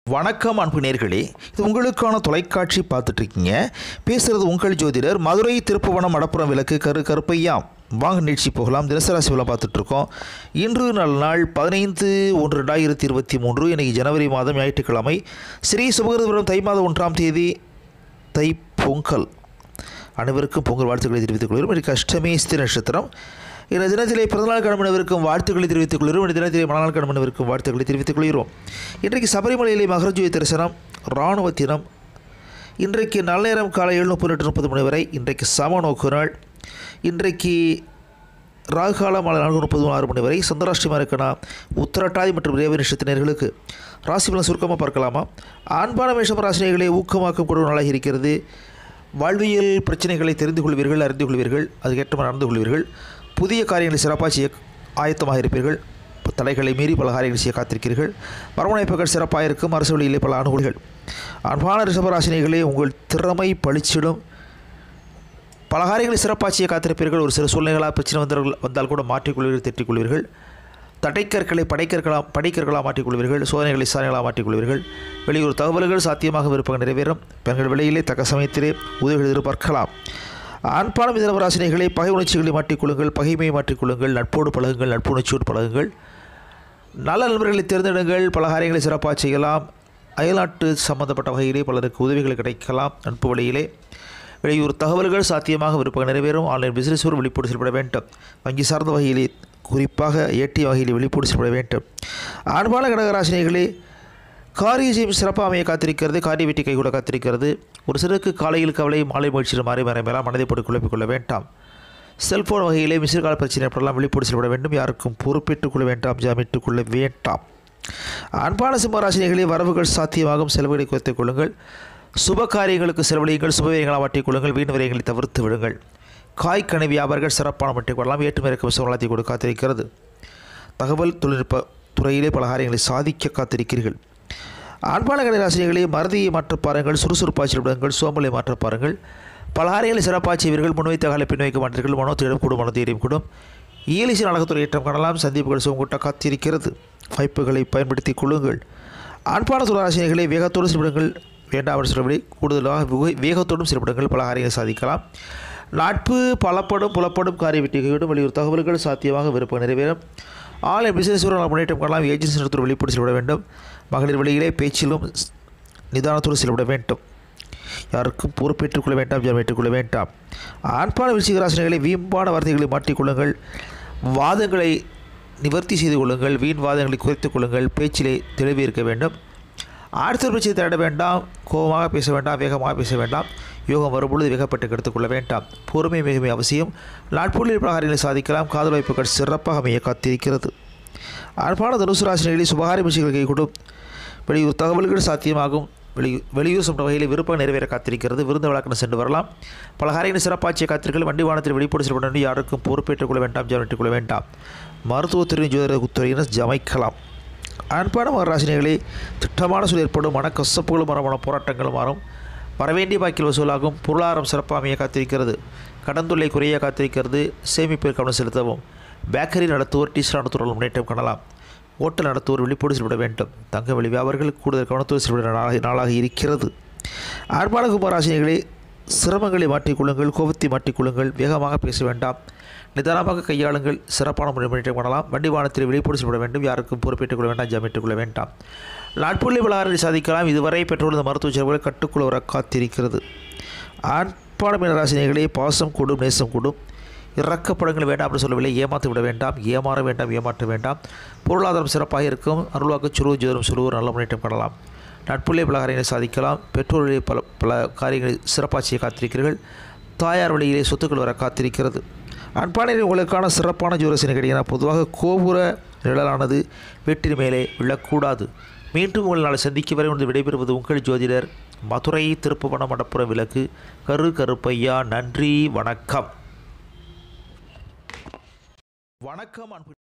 வணக்கம் அன்பு நேர்களே, இது உங்களுக்கான தொலைக்காட்சி பார்த்துட்ருக்கீங்க. பேசுகிறது உங்கள் ஜோதிடர் மதுரை திருப்புவனம் மடப்புறம் விளக்கு கருப்பையா. வாங்க நிகழ்ச்சி போகலாம். தினசராசி விழா பார்த்துட்ருக்கோம். இன்று நல்ல நாள் 15/1/2023. இன்றைக்கி ஜனவரி மாதம் ஞாயிற்றுக்கிழமை. ஸ்ரீ சுபகிருதம் தை மாதம் 1ஆம் தேதி தை பொங்கல். அனைவருக்கும் பொங்கல் வாழ்த்துக்களை தெரிவித்துக் கொள்கிறோம். இன்றைக்கு அஷ்டமி ஸ்திர நட்சத்திரம். இந்த தினத்திலே பிறந்தநாள் கடமையினருக்கும் வாழ்த்துக்களை தெரிவித்துக் கொள்கிறோம். இந்த தினத்திலே மனநாள் கடமையினருக்கும் வாழ்த்துக்களை தெரிவித்துக் கொள்கிறோம். இன்றைக்கு சபரிமலையிலே மகரஜோதி தரிசனம், இராணுவ தினம். இன்றைக்கு நல்ல நேரம் காலை 7:30 மணி வரை. இன்றைக்கு சம நோக்கு நாள். இன்றைக்கு ராகுகாலம் மாலை 4:36 மணி வரை. சந்திராஷ்டமி இருக்கனா உத்திரட்டாதி மற்றும் ரேவதி நட்சத்திரர்களுக்கு ராசி பலன் சுருக்கமாக பார்க்கலாமா? ஆண்பான மேஷம் ராசினிகளை ஊக்கமாக்கும் கூட நாளாக இருக்கிறது. வாழ்வியல் பிரச்சனைகளை தெரிந்து கொள்வீர்கள், அறிந்து கொள்வீர்கள், அதுக்கேற்ற நடந்து கொள்வீர்கள். புதிய காரியங்களை சிறப்பாக செய்ய ஆயத்தமாக இருப்பீர்கள். தடைகளை மீறி பல காரியங்களை செய்ய காத்திருக்கிறீர்கள். வரவணைப்புகள் சிறப்பாக இருக்கும். அரசு வழியிலே பல அனுகூலிகள். அன்பான ரிஷபராசினிகளே, உங்கள் திறமை பளிச்சிடும். பல காரியங்களை சிறப்பாக செய்ய காத்திருப்பீர்கள். ஒரு சில சூழ்நிலைகளாக பிரச்சனை வந்தால் கூட மாற்றிக்கொள்வீர்கள், தெற்றிக்கொள்வீர்கள். தடைக்கற்களை படிக்கற்களாக மாற்றிக்கொள்வீர்கள். சோதனைகளை சாதனைகளாக மாற்றிக்கொள்வீர்கள். வெளியூர் தகவல்கள் சாத்தியமாக விருப்பங்கள் நிறைவேறும். பெண்கள் வெளியிலே தக்க சமயத்திலே உதவிகள் எதிர்பார்க்கலாம். ஆண்பான மிதனராசினிகளை பகை உணர்ச்சிகளை மாற்றிக்கொள்ளுங்கள், பகைமையை மாற்றிக்கொள்ளுங்கள், நட்போடு பழகுங்கள், நட்பு உணர்ச்சியோடு பழகுங்கள். நல்ல நண்பர்களை தேர்ந்தெடுங்கள். பல காரியங்களை சிறப்பாக செய்யலாம். அயல்நாட்டு சம்பந்தப்பட்ட வகையிலே பலருக்கு உதவிகள் கிடைக்கலாம். நட்பு வழியிலே வெளியூர் தகவல்கள் சாத்தியமாக விருப்பங்கள் நிறைவேறும். ஆன்லைன் பிசினஸ் ஒரு விழிப்போடு செயல்பட வேண்டும். வங்கி சார்ந்த வகையிலே குறிப்பாக ஏடிஎம் வகையில் விழிப்போடு செயல்பட வேண்டும். ஆண்பான கடகராசினிகளே, காரிய ஜெயம் சிறப்பாக அமைய காத்திருக்கிறது. காரிய வெற்றி கைகூட காத்திருக்கிறது. ஒரு சிலருக்கு காலையில் கவலை, மாலை முயற்சியில் மாறி மேலாம் மனதை போட்டு குழப்பிக்கொள்ள வேண்டாம். செல்போன் வகையிலே மிசிற்கால பிரச்சனை ஏற்படலாம். விழிப்போடு செயல்பட வேண்டும். யாருக்கும் பொறுப்பேற்றுக் கொள்ள வேண்டாம், ஜாமீட்டுக் கொள்ள வேண்டாம். அன்பான சிம்மராசினிகளே, வரவுகள் சாத்தியமாகும். செலவுகளை குறைத்துக் கொள்ளுங்கள். சுப காரியங்களுக்கு செலவழியுங்கள். சுபவியங்களை மாற்றிக் கொள்ளுங்கள். வீண் விரயங்களை தவிர்த்து விடுங்கள். காய்கனி வியாபாரிகள் சிறப்பான மட்டிக் கொள்ளலாம். ஏற்றுமதி இறக்கும் சம்பளத்தை கொடுக்க காத்திருக்கிறது. தகவல் தொழில்நுட்ப துறையிலே பல காரியங்களை சாதிக்க காத்திருக்கிறீர்கள். ஆண்பான கடகராசினிகளே, மறதியை மாற்றப் பாருங்கள். சுறுசுறுப்பாக விடுங்கள். சோம்பலை மாற்றப் பாருங்கள். பல காரியங்களை சிறப்பாக செய்வீர்கள். முன்வைத்த காலை பின்வைக்க மாட்டீர்கள். மனோத்திடம் கூடும், மனதைரியம் கூடும். இயலிசை நாடகத்துறை ஏற்றம் காணலாம். சந்திப்புகள் சுகங்கூட்ட காத்திருக்கிறது. வாய்ப்புகளை பயன்படுத்திக் கொள்ளுங்கள். ஆண்பான துளாராசினிகளை வேகத்தோடு செயல்படுங்கள். வேண்டாம் சொல்லபடி கூடுதலாக வேகத்தோடும் செயல்படுங்கள். பல காரியங்களை சாதிக்கலாம். நட்பு புலப்படும் காரிய வெற்றிகையோடும் வெளியூர் தகவல்கள் சாத்தியமாக விருப்பம் நிறைவேறும். ஆன்லைன் பிசினஸ் முன்னேற்றம் காணலாம். ஏஜென்சி நடத்தும் வெளிப்படு செயல்பட வேண்டும். மகளிர் வழியிலே பேச்சிலும் நிதானத்தோடு செயல்பட வேண்டும். யாருக்கும் பொறுப்பேற்றுக் கொள்ள வேண்டாம், ஜாமீட்டுக் கொள்ள வேண்டாம். ஆண்பான விருச்சிகராசினிகளை வீம்பான வார்த்தைகளை மாற்றிக்கொள்ளுங்கள். வாதங்களை நிவர்த்தி செய்து கொள்ளுங்கள். வீண் வாதங்களை குறைத்துக் கொள்ளுங்கள். பேச்சிலே தெளிவு இருக்க வேண்டும். அடுத்த பிரச்சனை தேட வேண்டாம். கோபமாக பேச வேண்டாம், வேகமாக பேச வேண்டாம். யோகம் வரும்பொழுது வேகப்பட்டு கெடுத்துக்கொள்ள வேண்டாம். பொறுமை மிக அவசியம். நாட்பொருளில் பிரகாரங்களை சாதிக்கலாம். காதல் வாய்ப்புகள் சிறப்பாக அமைய காத்திருக்கிறது. அன்பான தனுசு ராசினிகளில் சுபகாரி முயற்சிகள் கைகூடும். வெளியூர் தகவல்கள் சாத்தியமாகும். வெளியூர் சொன்ன வகையில் விருப்பம் நிறைவேற காத்திருக்கிறது. விருந்து வழக்கின சென்று வரலாம். பல காரியங்களை சிறப்பாட்சியை காத்திருக்கள். வண்டி வாகனத்தில் வெளிப்படு செயல்பட வேண்டும். யாருக்கும் பொறுப்பேற்றுக் கொள்ள வேண்டாம், ஜாமீட்டுக் கொள்ள வேண்டாம். மருத்துவத்துறை ஜோதிடத்துறையினர் ஜமைக்கலாம். அன்பான மகராசினிகளே, திட்டமான சூழல் ஏற்படும். மனக்கசப்புகளும் மரமான போராட்டங்களும் மாறும். வரவேண்டிய பாக்கில் வசூலாகும். பொருளாதாரம் சிறப்பாக அமைய காத்திருக்கிறது. கடன் தொல்லை குறைய காத்திருக்கிறது. சேமிப்பில் கவனம் செலுத்தவும். பேக்கரி நடத்துவோர், டீச்சர் நடத்துவோர்கள் முன்னேற்றம் காணலாம். ஓட்டல் நடத்துவோர் விழிப்போடு செயல்பட வேண்டும். தங்க வெளி வியாபாரிகள் கூடுதல் கவனத்தோடு செயல்பட நாளாக இருக்கிறது. அன்பான கும்பராசினிகளே, சிரமங்களை மாற்றிக்கொள்ளுங்கள். கோபத்தை மாற்றிக்கொள்ளுங்கள். வேகமாக பேச வேண்டாம். நிதானமாக கையாளுங்கள். சிறப்பான முன்னேற்றம் காணலாம். வண்டி வாகனத்தில் விழிப்போடு செயல்பட வேண்டும். யாருக்கும் பொறுப்பேற்றுக் கொள்ள வேண்டாம், ஜாமீட்டுக் கொள்ள வேண்டாம். நாட்புள்ளி விளாறுகளை சாதிக்கலாம். இதுவரை பெற்றுள்ள மருத்துவ செலவுகளை கட்டுக்குள்ள வர காத்திருக்கிறது. ஆண்பான மீனராசினிகளே, பாசம் கூடும், நேசம் கூடும். இறக்கப்படங்கள் வேண்டாம் என்று சொல்லவில்லை. ஏமாற்ற விட வேண்டாம், ஏமாற வேண்டாம், ஏமாற்ற வேண்டாம். பொருளாதாரம் சிறப்பாக இருக்கும். அருள்வாக்கு சுருவ ஜோதம் சொல்லுவோர் நல்ல முன்னேற்றம் காணலாம். நட்புள்ளே பல காரியங்களை சாதிக்கலாம். பெற்றோர்களிலே பல காரியங்களை சிறப்பாக செய்ய காத்திருக்கிறீர்கள். தாயார் வழியிலே சொத்துக்கள் வர காத்திருக்கிறது. அன்பான உங்களுக்கான சிறப்பான ஜோரசினை கிடையாது. பொதுவாக கோபுர நிழலானது வீட்டின் மேலே விழக்கூடாது. மீண்டும் உங்கள் நாளை சந்திக்க வரை வந்து விடைபெறுவது உங்கள் ஜோதிடர் மதுரை திருப்புவனம் மடப்புறம் விளக்கு கருப்பையா. நன்றி, வணக்கம். வணக்கம் அன்பு